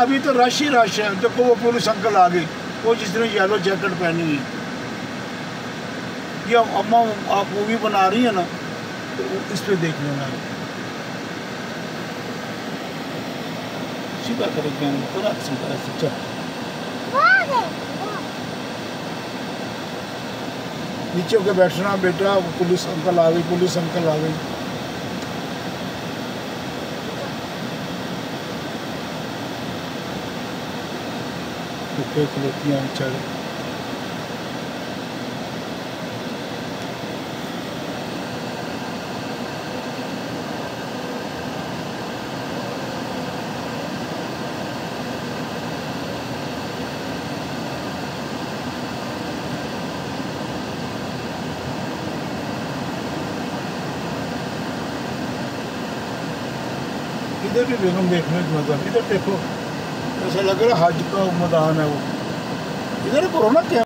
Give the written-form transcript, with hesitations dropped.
अभी तो रश ही रश है। देखो वो पुलिस अंकल आ गई, वो जिसने येलो जैकेट पहनी है, ये अम्मा आप मूवी बना रही है ना, तो इस पे देख लेना। सीधा करेंगे पूरा सीधा सीधा। नीचे होके बैठना बेटा, पुलिस अंकल आ गई, पुलिस अंकल आ गई। कुत्ते खलोती हैं बेचारे। इधर भी बेगम देखने की मजा, इधर देखो ऐसा लग रहा है हज का मैदान है वो। इधर करो ना क्या।